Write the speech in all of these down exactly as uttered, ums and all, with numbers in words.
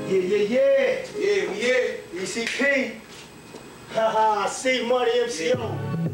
Yeah, yeah, yeah. Yeah, we yeah. E C P. Haha, C Money M C O.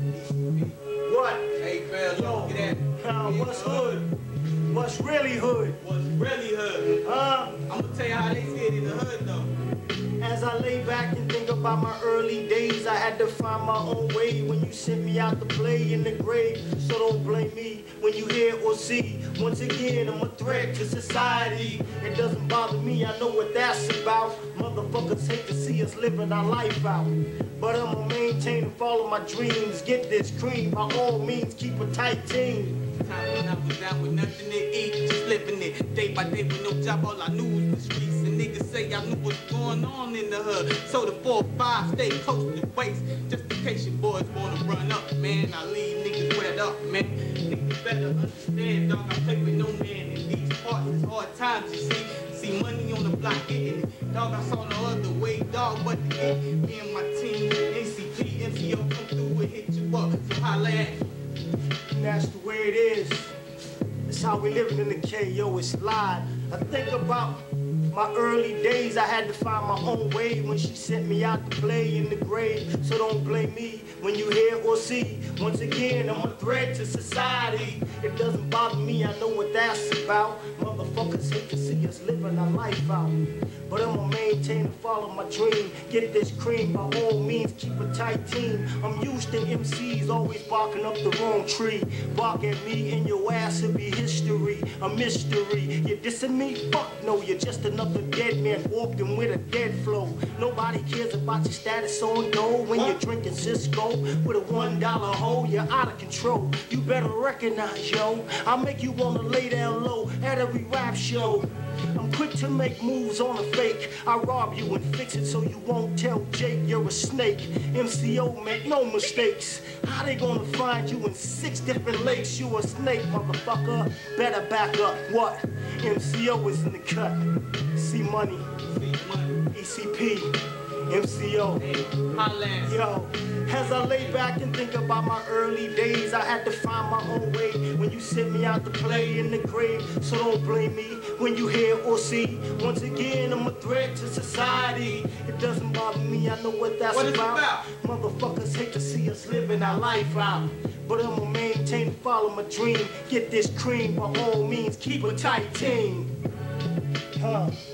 What? Hey, fam, Yo, look at that. uh, what's hood? What's really hood? What's really hood? Huh? I'm gonna tell you how they see it in the hood, though. As I lay back and think about my early days, I had to find my own way when you sent me out to play in the grave. So don't blame me when you hear or see. Once again, I'm a threat to society. It doesn't bother me, I know what that's about. Motherfuckers hate to see us living our life out. But I'ma maintain and follow my dreams. Get this cream, by all means, keep a tight team. Time when I was down with nothing to eat, just living it day by day with no job. All I knew was the streets, and niggas say I knew what's going on in the hood. So the four or five stay close to waist, just in case your boys wanna run up, man. I leave niggas wet up, man. Niggas better understand, dog. I play with no man in these parts. It's hard times, you see. See money on the block getting it, dog. I saw no other way, dog, but to get me and my team, N C P, M C O, come through and hit you up. So holla at me. And that's the way it is. It's how we living in the K, yo, it's live. I think about my early days, I had to find my own way when she sent me out to play in the grave. So don't blame me when you hear or see. Once again, I'm a threat to society. It doesn't bother me, I know what that's about. Motherfuckers hate to see us living our life out. But I'ma maintain and follow my dream. Get this cream, by all means, keep a tight team. I'm used to M Cs always barking up the wrong tree. Bark at me and your ass will be history, a mystery. You dissing me? Fuck no, you're just another dead man walking with a dead flow. Nobody cares about your status on dough when you're drinking Cisco with a one dollar hole. You're out of control. You better recognize, yo. I'll make you wanna lay down low at every rap show. I'm quick to make moves on a fake. I rob you and fix it so you won't tell Jake you're a snake. M C O, make no mistakes. How they gonna find you in six different lakes? You a snake, motherfucker. Better back up. What? M C O is in the cut. C Money. E C P. M C O. Hey, holla at me. Yo, as I lay back and think about my early days, I had to find my own way when you sent me out to play in the grave. So don't blame me when you hear or see. Once again, I'm a threat to society. It doesn't bother me, I know what that's What about. about. Motherfuckers hate to see us living our life out. But I'ma maintain and follow my dream. Get this cream, by all means, keep a tight team. Huh.